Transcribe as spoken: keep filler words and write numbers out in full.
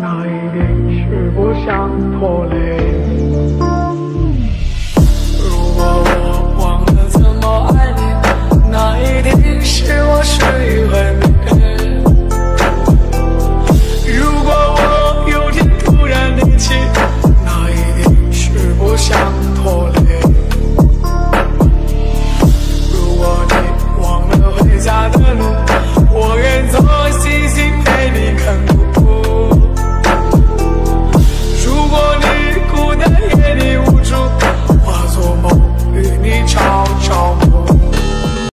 那一定是不想拖累。如果我忘了怎么爱你，那一定是我事与愿违。